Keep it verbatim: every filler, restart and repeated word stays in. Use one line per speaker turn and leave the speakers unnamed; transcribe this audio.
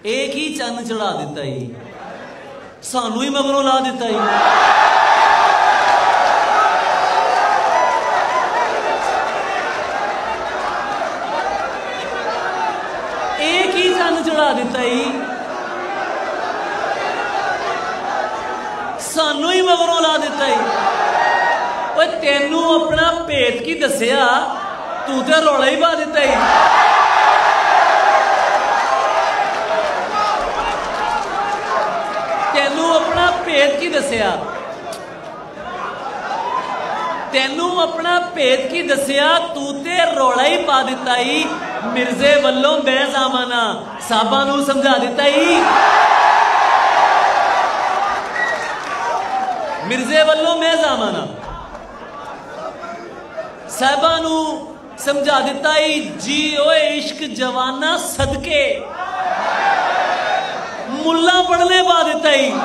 एक ही चन्न चढ़ा दिता ही, सानू ही मगरों ला दिता ही। एक ही चन्न चढ़ा दिता ही, सानू ही मगरों ला दिता ही। और तेनू अपना भेत की दसिया, तू तो रौला ही पा दिता ही। तेनू अपना भेद की दसिया, तेनू अपना भेद की दसिया, तू ते रौला ही पा दिता ही। मिर्जे वल्लों मैं जामाना, साहबा नू समझा दिता ही। मिर्जे वल्लों मैं जामाना, साहबा नू समझा दिता ही। जी ओए इश्क जवाना सदके, मुल्ला पढ़ने पा देता ही।